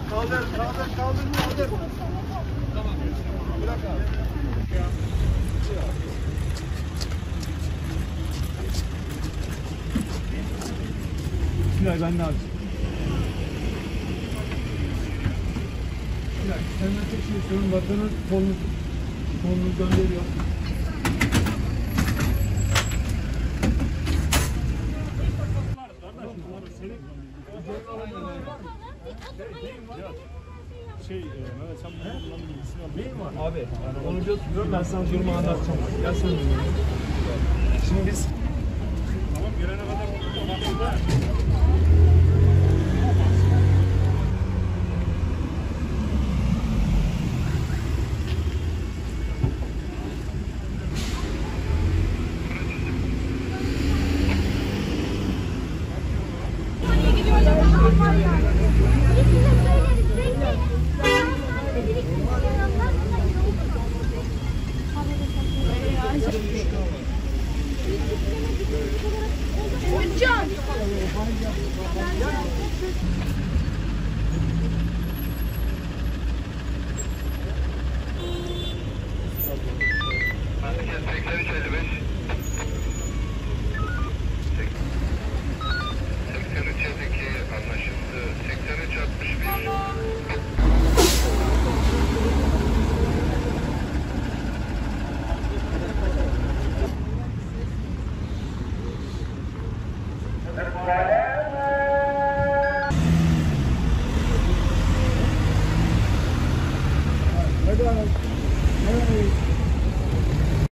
Kaldır. Tamam. Bırak abi. Bilal ben ne abi? Bilal senden tek şey istiyorum. Vatanın kolunu gönderiyor. Mehmet sen bunların bilgisini al. Değil mi abi? Yani onu götürüyorum, ben sana durumu anlatacağım. Gel sen de. Şimdi biz... Tamam, gelene kadar ortada. Right.